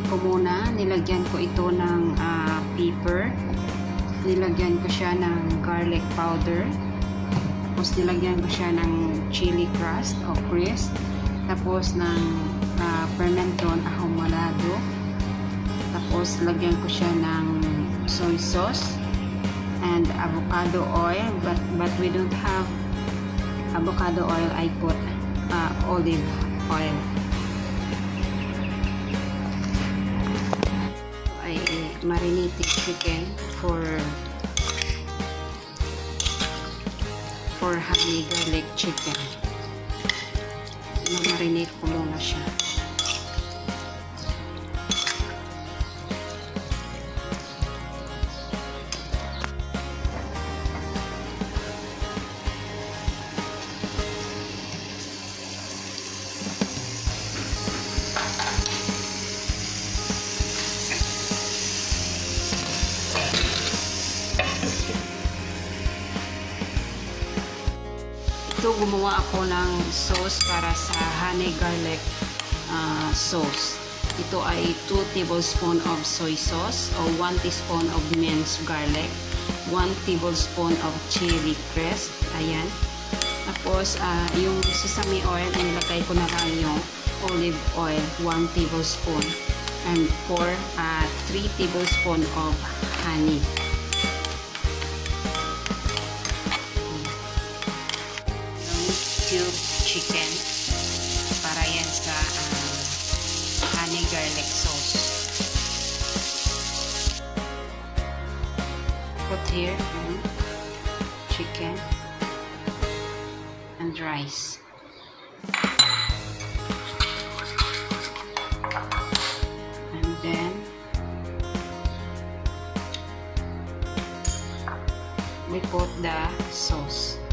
ko muna. Nilagyan ko ito ng pepper. Nilagyan ko siya ng garlic powder. Tapos nilagyan ko siya ng chili crust o crisp. Tapos ng fermenton ahumado. Tapos lagyan ko siya ng soy sauce and avocado oil. But we don't have avocado oil. I put olive oil. I marinated chicken for honey garlic chicken. Marinate ko muna siya. Ito, gumawa ako ng sauce para sa honey garlic sauce. Ito ay 2 tablespoon of soy sauce o 1 teaspoon of minced garlic, 1 tablespoon of chili crest. Ayan. Tapos, yung sesame oil, nilagay ko na lang yung olive oil, 1 tablespoon. And 3 tablespoon of honey. Cube chicken para yan sa honey garlic sauce. Put here chicken and rice. And then we put the sauce.